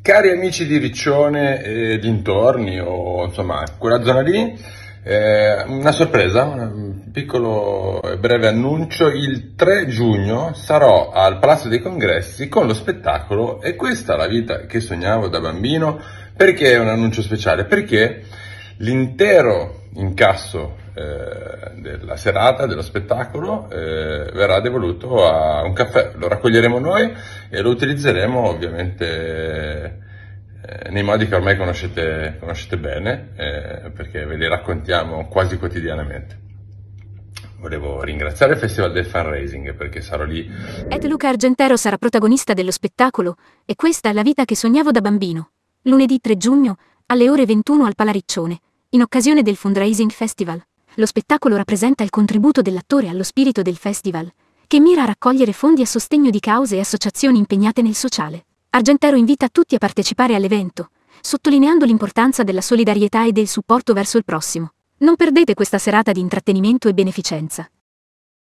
Cari amici di Riccione e dintorni, o insomma quella zona lì, una sorpresa, un piccolo e breve annuncio: il 3 giugno sarò al Palazzo dei Congressi con lo spettacolo "E questa è la vita che sognavo da bambino". Perché è un annuncio speciale? Perché l'intero incasso della serata, dello spettacolo, verrà devoluto a un caffè. Lo raccoglieremo noi e lo utilizzeremo ovviamente nei modi che ormai conoscete bene, perché ve li raccontiamo quasi quotidianamente. Volevo ringraziare il Festival del Fundraising perché sarò lì. Luca Argentero sarà protagonista dello spettacolo "E questa è la vita che sognavo da bambino", lunedì 3 giugno, alle ore 21 al Palariccione, in occasione del Fundraising Festival. Lo spettacolo rappresenta il contributo dell'attore allo spirito del festival, che mira a raccogliere fondi a sostegno di cause e associazioni impegnate nel sociale. Argentero invita tutti a partecipare all'evento, sottolineando l'importanza della solidarietà e del supporto verso il prossimo. Non perdete questa serata di intrattenimento e beneficenza.